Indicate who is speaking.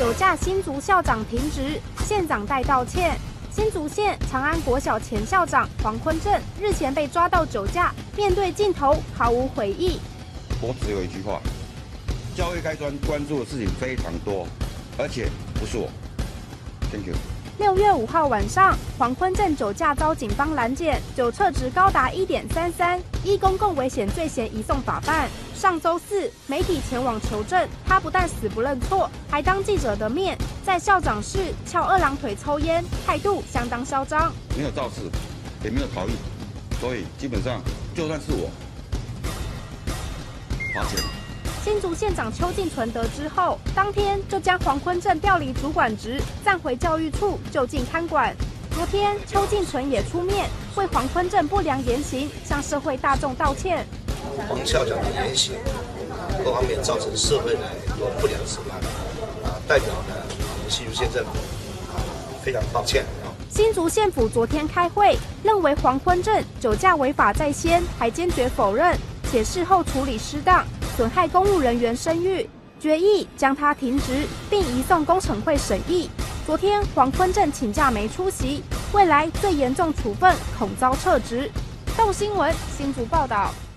Speaker 1: 酒驾新竹校长停职，县长代道歉。新竹县长安国小前校长黄坤正日前被抓到酒驾，面对镜头毫无悔意。
Speaker 2: 我只有一句话：教育该关注的事情非常多，而且不是我。Thank you。
Speaker 1: 6月5号晚上，黄坤正酒驾遭警方拦检，酒测值高达1.33，依公共危险罪嫌移送法办。上周四，媒体前往求证，他不但死不认错，还当记者的面在校长室翘二郎腿抽烟，态度相当嚣张。
Speaker 2: 没有肇事，也没有逃逸，所以基本上就算是我，罚钱。
Speaker 1: 新竹县长邱进纯得知后，当天就将黄坤正调离主管职，暂回教育处就近看管。昨天，邱进纯也出面为黄坤正不良言行向社会大众道歉。
Speaker 3: 黄校长的言行，各方面造成社会的很多不良示范，代表呢我们新竹县政府非常抱歉。
Speaker 1: 新竹县府昨天开会，认为黄坤正酒驾违法在先，还坚决否认，且事后处理失当，损害公务人员声誉，决议将他停职，并移送工程会审议。昨天黄坤正请假没出席，未来最严重处分恐遭撤职。动新闻新竹报道。